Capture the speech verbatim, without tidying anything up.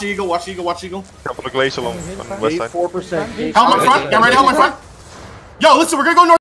the eagle, watch the eagle, watch the eagle. Couple of glacier along on the west side. four percent. Helmet front, get ready, helmet front. Yo, listen, we're gonna go north.